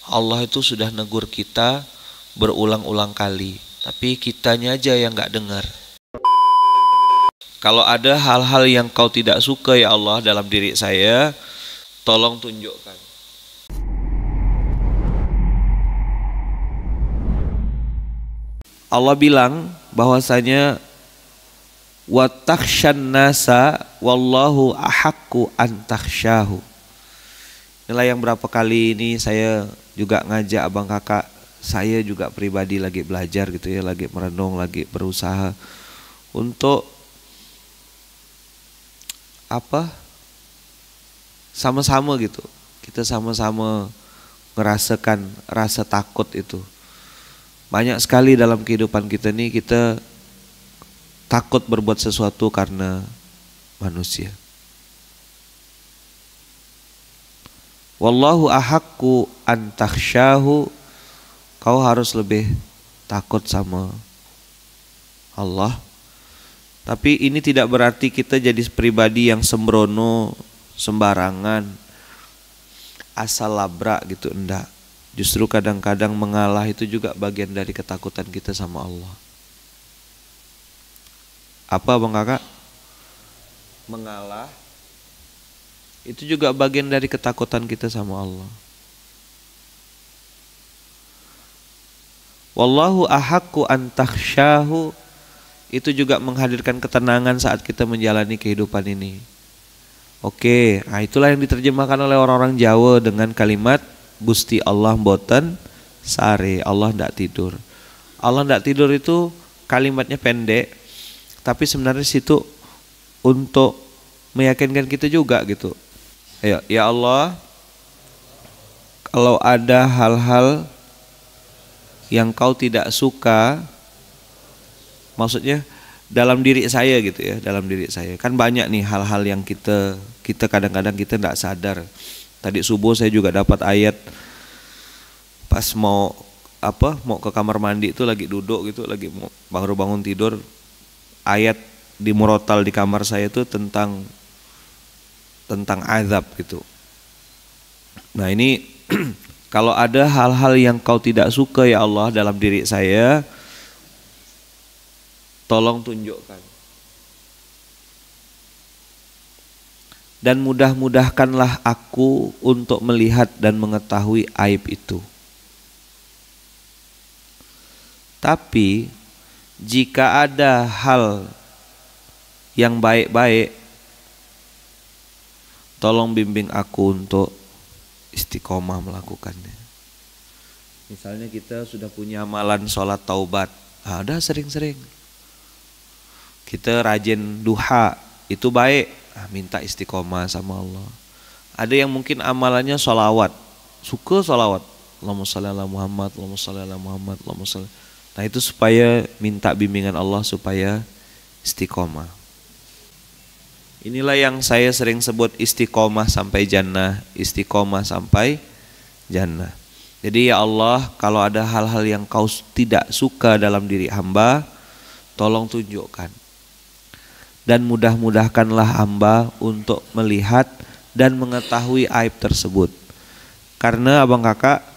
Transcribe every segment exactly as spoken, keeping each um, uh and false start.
Allah itu sudah negur kita berulang-ulang kali, tapi kitanya aja yang nggak dengar. Kalau ada hal-hal yang kau tidak suka ya Allah dalam diri saya, tolong tunjukkan. Allah bilang bahwasanya wa takhshan nasa wallahu ahaqqu an takhsyahu. Inilah yang berapa kali ini saya juga ngajak abang kakak, saya juga pribadi lagi belajar gitu ya, lagi merenung, lagi berusaha untuk apa? Sama-sama gitu. Kita sama-sama merasakan rasa takut itu. Banyak sekali dalam kehidupan kita nih kita takut berbuat sesuatu karena manusia. Wallahu ahaqqu an takhsyahu. Kau harus lebih takut sama Allah. Tapi ini tidak berarti kita jadi pribadi yang sembrono, sembarangan, asal labrak gitu, enggak. Justru kadang-kadang mengalah itu juga bagian dari ketakutan kita sama Allah. Apa bang kakak? Mengalah itu juga bagian dari ketakutan kita sama Allah. Wallahu ahaqqu an takhsyahu, itu juga menghadirkan ketenangan saat kita menjalani kehidupan ini. Oke, nah itulah yang diterjemahkan oleh orang-orang Jawa dengan kalimat Gusti Allah mboten sare, Allah ndak tidur. Allah ndak tidur itu kalimatnya pendek, tapi sebenarnya situ untuk meyakinkan kita juga gitu. Ayo, ya Allah, kalau ada hal-hal yang kau tidak suka, maksudnya dalam diri saya gitu ya, dalam diri saya. Kan banyak nih hal-hal yang kita kita kadang-kadang kita ndak sadar. Tadi subuh saya juga dapat ayat pas mau apa mau ke kamar mandi itu lagi duduk gitu, lagi mau, baru bangun tidur, ayat di murotal di kamar saya itu tentang tentang azab gitu. Nah ini kalau ada hal-hal yang kau tidak suka ya Allah dalam diri saya, tolong tunjukkan. Dan mudah-mudahkanlah aku untuk melihat dan mengetahui aib itu. Tapi jika ada hal yang baik-baik, tolong bimbing aku untuk istiqomah melakukannya. Misalnya kita sudah punya amalan sholat taubat, ada sering-sering. Kita rajin duha, itu baik. Nah, minta istiqomah sama Allah. Ada yang mungkin amalannya sholawat, suka sholawat, Allahumma sholli ala Muhammad, Allahumma sholli ala Muhammad, Allahumma sholli. Nah itu supaya minta bimbingan Allah supaya istiqomah. Inilah yang saya sering sebut istiqomah sampai jannah, istiqomah sampai jannah. Jadi ya Allah, kalau ada hal-hal yang kau tidak suka dalam diri hamba, tolong tunjukkan. Dan mudah-mudahkanlah hamba untuk melihat dan mengetahui aib tersebut. Karena abang kakak,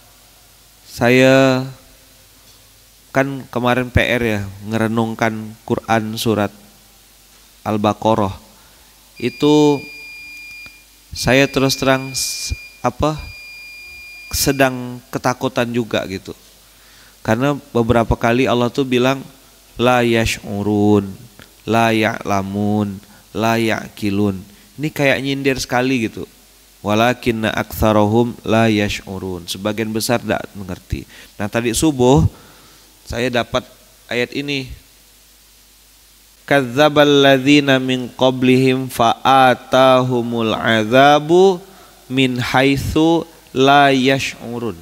saya kan kemarin P R ya, ngerenungkan Quran surat Al-Baqarah. Itu saya terus terang apa sedang ketakutan juga gitu. Karena beberapa kali Allah tuh bilang la yash'urun, la ya'lamun, la ya'kilun. Ini kayak nyindir sekali gitu. Walakinna aktsarahum la yash'urun. Sebagian besar tidak mengerti. Nah tadi subuh saya dapat ayat ini. Kadzdzabal ladzina min qablihim fa'atahumul adzabu min haitsu la yash'urun.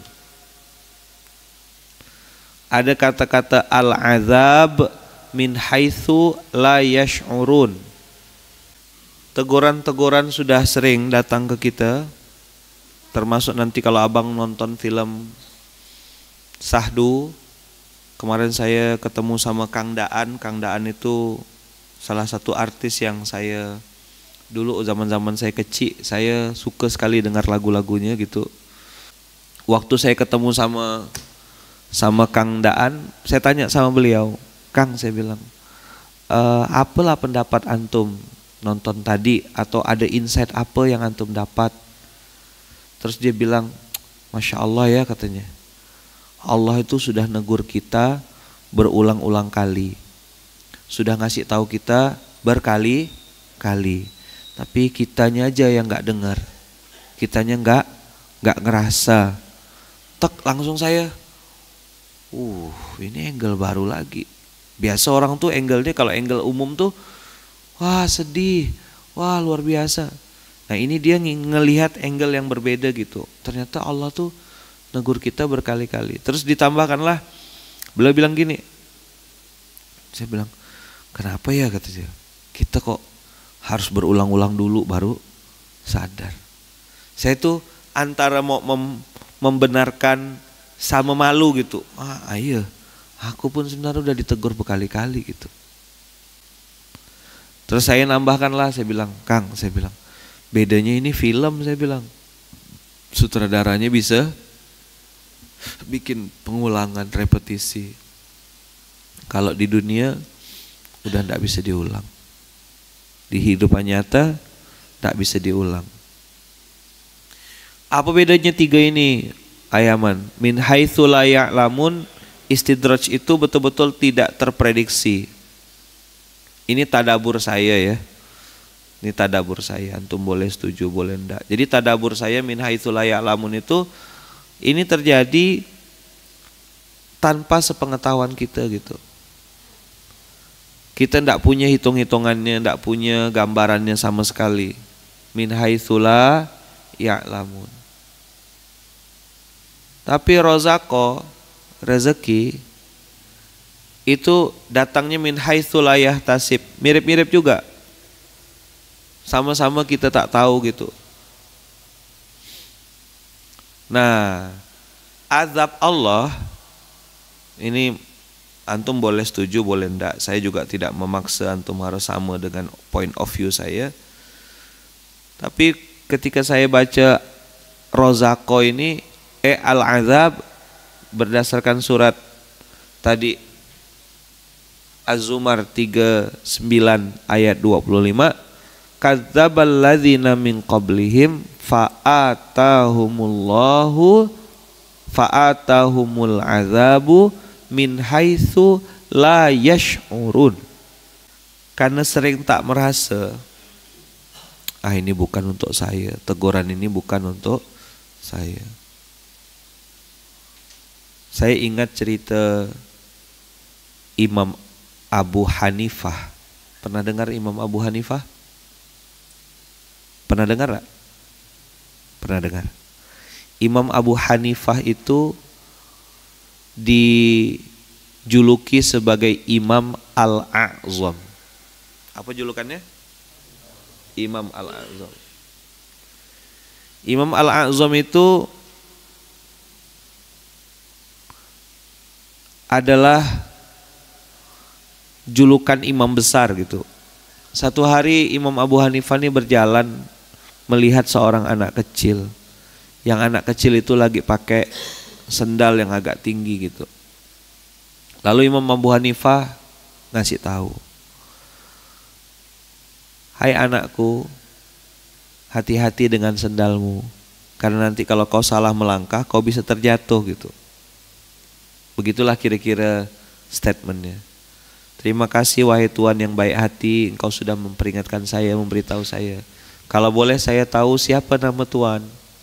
Ada kata-kata al-azab min haitsu la yash'urun. Teguran-teguran sudah sering datang ke kita, termasuk nanti kalau abang nonton film Sahdu. Kemarin saya ketemu sama Kang Daan. Kang Daan itu salah satu artis yang saya dulu zaman-zaman saya kecil, saya suka sekali dengar lagu-lagunya gitu. Waktu saya ketemu sama sama Kang Daan, saya tanya sama beliau, Kang, saya bilang, e, apalah pendapat antum nonton tadi, atau ada insight apa yang antum dapat? Terus dia bilang, Masya Allah ya katanya, Allah itu sudah negur kita berulang-ulang kali, sudah ngasih tahu kita berkali-kali, tapi kitanya aja yang nggak dengar, kitanya nggak nggak ngerasa. Tek, langsung saya, uh ini angle baru lagi. Biasa orang tuh angle-nya kalau angle umum tuh, wah sedih, wah luar biasa. Nah ini dia ngelihat angle yang berbeda gitu. Ternyata Allah tuh negur kita berkali-kali. Terus ditambahkanlah, beliau bilang gini, saya bilang, kenapa ya kata dia, kita kok harus berulang-ulang dulu baru sadar. Saya tuh antara mau mem membenarkan sama malu gitu. Ah iya, aku pun sebenarnya udah ditegur berkali-kali gitu. Terus saya nambahkan lah, saya bilang, Kang, saya bilang, bedanya ini film, saya bilang, sutradaranya bisa bikin pengulangan, repetisi. Kalau di dunia udah nggak bisa diulang, di hidupan nyata nggak bisa diulang. Apa bedanya tiga ini, Ayaman? Min haitsu la ya'lamun, istidraj itu betul-betul tidak terprediksi. Ini tadabur saya ya. Ini tadabur saya, antum boleh setuju boleh enggak. Jadi tadabur saya min haitsu la ya'lamun itu ini terjadi tanpa sepengetahuan kita gitu. Kita enggak punya hitung-hitungannya, enggak punya gambarannya sama sekali. Min haitsu la ya'lamun. Tapi rozako, rezeki itu datangnya min haitsu la yahtasib. Mirip-mirip juga. Sama-sama kita tak tahu gitu. Nah, azab Allah ini antum boleh setuju boleh enggak. Saya juga tidak memaksa antum harus sama dengan point of view saya. Tapi ketika saya baca rozako ini, eh al-azab berdasarkan surat tadi Az-Zumar tiga puluh sembilan ayat dua puluh lima, kadzdzabal ladzina min qablihim fa'atahumullahu fa'atahumul azabu min haitsu la yash'urun. Karena sering tak merasa, ah ini bukan untuk saya, teguran ini bukan untuk saya. Saya ingat cerita Imam Abu Hanifah. Pernah dengar Imam Abu Hanifah? Pernah dengar gak? Pernah dengar. Imam Abu Hanifah itu dijuluki sebagai Imam Al-A'zam. Apa julukannya? Imam Al-A'zam. Imam Al-A'zam itu adalah julukan imam besar gitu. Satu hari Imam Abu Hanifah ini berjalan melihat seorang anak kecil. Yang anak kecil itu lagi pakai sendal yang agak tinggi gitu. Lalu Imam Abu Hanifah ngasih tahu, hai anakku, hati-hati dengan sendalmu, karena nanti kalau kau salah melangkah kau bisa terjatuh gitu. Begitulah kira-kira statementnya. Terima kasih wahai Tuhan yang baik hati, engkau sudah memperingatkan saya, memberitahu saya. Kalau boleh saya tahu siapa nama Tuhan?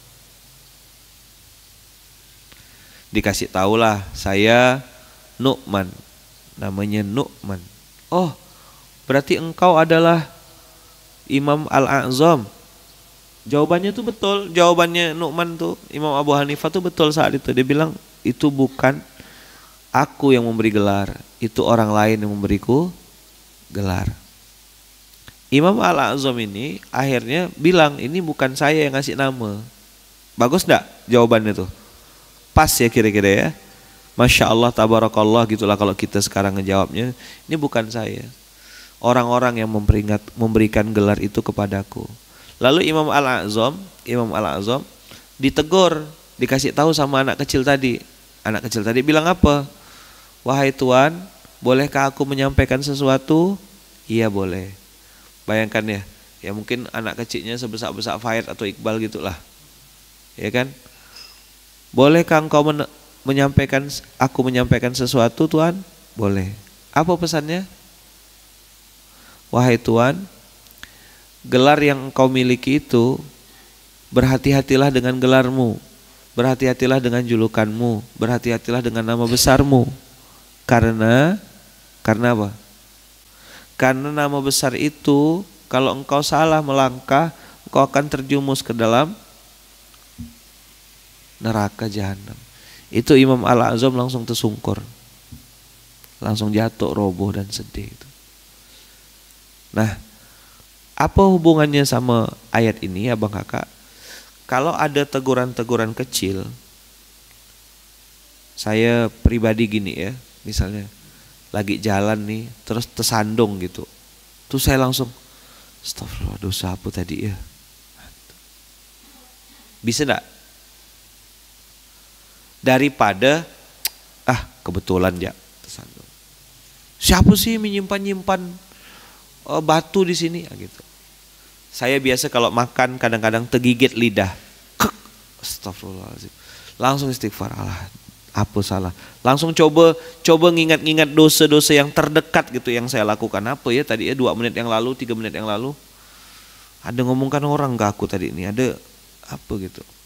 Dikasih tahulah, saya Nu'man, namanya Nu'man. Oh, berarti engkau adalah Imam Al-A'zam. Jawabannya tuh betul, jawabannya Nu'man tuh, Imam Abu Hanifah tuh betul saat itu. Dia bilang, itu bukan aku yang memberi gelar, itu orang lain yang memberiku gelar. Imam Al-A'zam ini akhirnya bilang, ini bukan saya yang ngasih nama. Bagus enggak jawabannya tuh? Pas ya kira-kira ya. Masya Allah, tabarakallah gitulah kalau kita sekarang ngejawabnya. Ini bukan saya. Orang-orang yang memperingat, memberikan gelar itu kepadaku. Lalu Imam Al-A'zam, Imam Al-A'zam ditegur dikasih tahu sama anak kecil tadi. Anak kecil tadi bilang apa? Wahai Tuan, bolehkah aku menyampaikan sesuatu? Iya boleh. Bayangkan ya, ya mungkin anak kecilnya sebesar-besar Fayed atau Iqbal gitulah. Ya kan? Bolehkah engkau men- menyampaikan aku menyampaikan sesuatu Tuan? Boleh. Apa pesannya? Wahai Tuan, gelar yang engkau miliki itu, berhati-hatilah dengan gelarmu, berhati-hatilah dengan julukanmu, berhati-hatilah dengan nama besarmu. Karena, karena apa? Karena nama besar itu, kalau engkau salah melangkah, engkau akan terjumus ke dalam neraka jahanam. Itu Imam Al-Azam langsung tersungkur, langsung jatuh, roboh dan sedih. Nah, apa hubungannya sama ayat ini ya Bang Kakak? Kalau ada teguran-teguran kecil, saya pribadi gini ya, misalnya lagi jalan nih, terus tersandung gitu, tuh saya langsung, astagfirullah, dosa apa tadi ya? Bisa enggak? Daripada, ah kebetulan ya tersandung. Siapa sih menyimpan-nyimpan oh, batu di sini ah, gitu. Saya biasa kalau makan kadang-kadang tegigit lidah. Kek, astagfirullahaladzim. Langsung istighfar, Allah, apa salah. Langsung coba coba ngingat-ngingat dosa-dosa yang terdekat gitu yang saya lakukan. Apa ya tadi ya dua menit yang lalu, tiga menit yang lalu. Ada ngomongkan orang ke aku tadi ini, ada apa gitu.